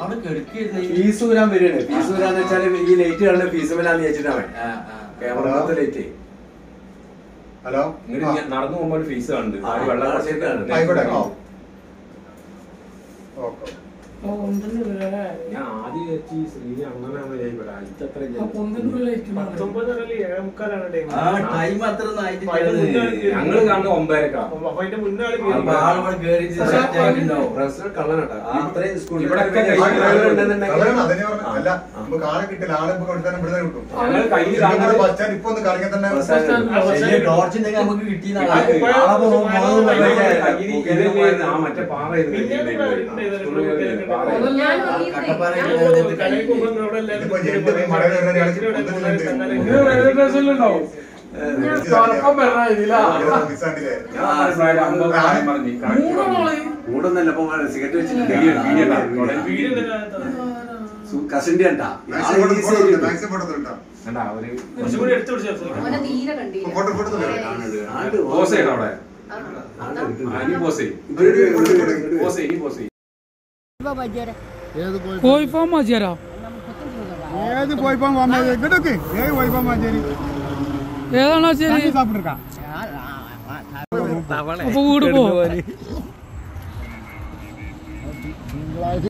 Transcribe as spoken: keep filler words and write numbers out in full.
Fees വരാൻ വരികയാണ്. Fees വരാന്ന് വെച്ചാൽ ഈ ലൈറ്റ് കാണുന്ന ഫീസ് വരാന്ന് വെച്ചിട്ടാണ് ക്യാമറത്തെ ലൈറ്റ്. ഹലോ, നടന്നു പോകുമ്പോൾ ഫീസ് കാണുന്നുണ്ട്. ഞാൻ ആദ്യം വെച്ച് ശ്രീ അങ്ങനെയാണ് ഞങ്ങള് കാണുന്ന ഒമ്പതരക്കാ. മറ്റേ പാറ കൂടൊന്നല്ല സിഗരറ്റ് വെച്ചിട്ടുണ്ട്. കസിന്റെ കണ്ടാ കോഴിഫാം മതിയാരാ? ഏത് കോഴിഫാം ഇങ്ങോട്ടൊക്കെ ഏത് കോഴിഫാം മതിയാരി ഏതാണോ ശരി? സാപ്പിട്ടിരിക്കാം. അപ്പൊ വീട് പോ.